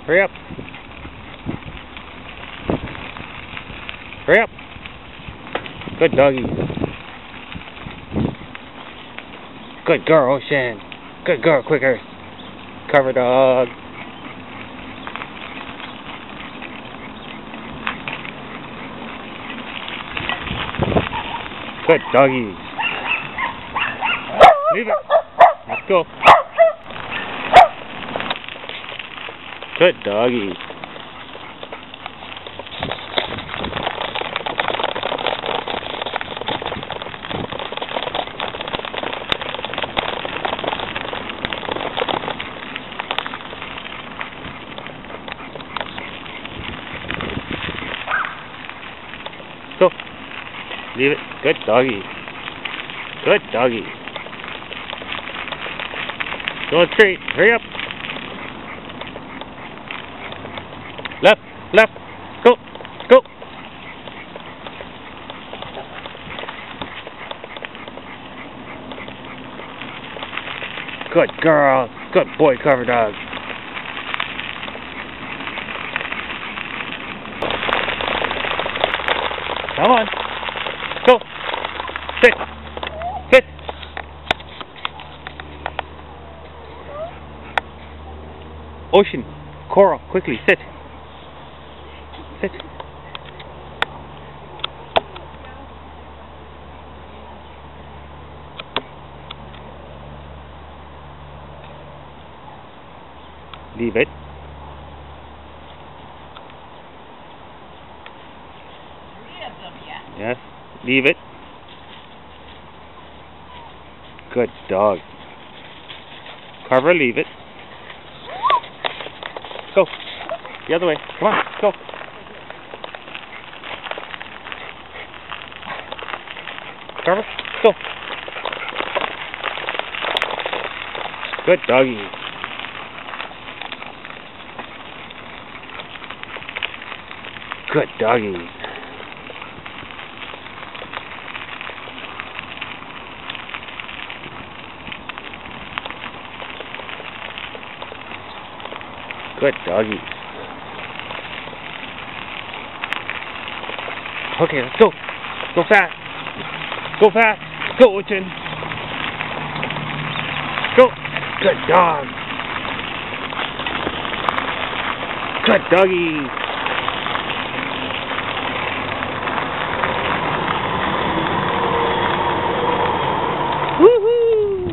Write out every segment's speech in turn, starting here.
Hurry up. Hurry up. Good doggy. Good girl, Ocean. Good girl, quicker. Carver dog. Good doggy. Leave it. Let's go. Good doggy. Go. Leave it. Good doggy. Good doggy. Go straight. Hurry up. Left. Left. Go. Go. Good girl. Good boy, Carver dog. Come on. Go. Sit. Sit. Ocean. Coral. Quickly. Sit. Sit. Leave it. Yes, leave it. Good dog. Carver, leave it. Go. The other way. Come on, go. Carver, go. Good doggy. Good doggy. Good doggy. Okay, let's go. Go fast. Go fast. Go, Ocean. Go. Good dog. Good doggy. Woohoo!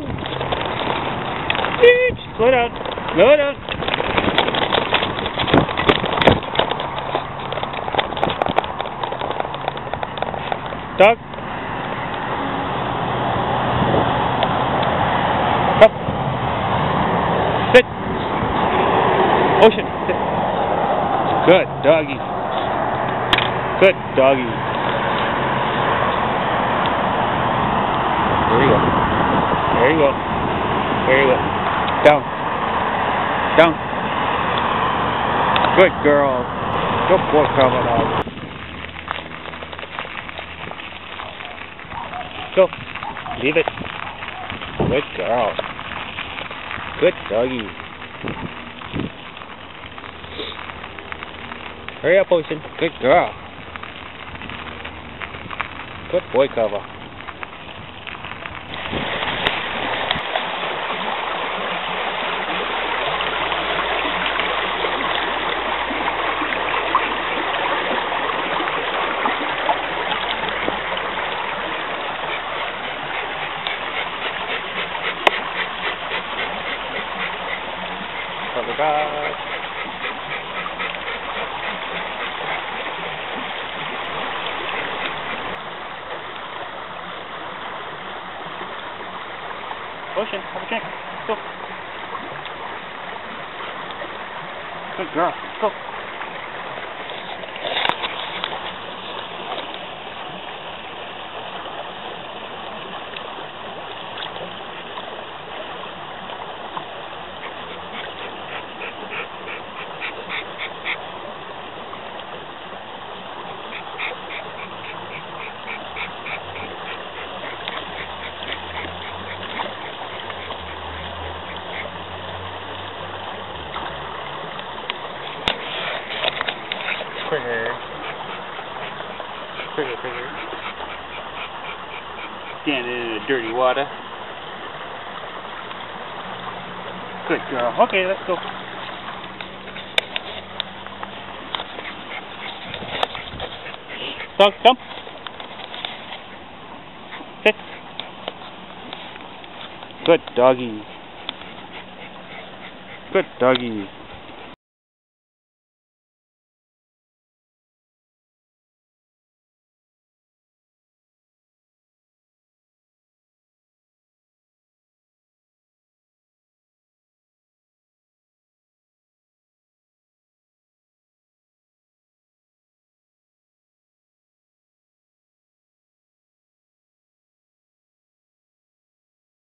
Slow down. Slow down. Dog. Up. Sit. Ocean. Sit. Good doggy. Good doggy. There you go. There you go. There you go. Down. Down. Good girl. Good boy, Carver dog. Go. Leave it. Good girl. Good doggy. Hurry up, Ocean. Good girl. Good boy, Carver. Bye. Ocean, have a drink. Go. Good girl. Go. Trigger. Standing in the dirty water. Good girl. Okay, let's go. Dog, come. Sit. Good doggy. Good doggy.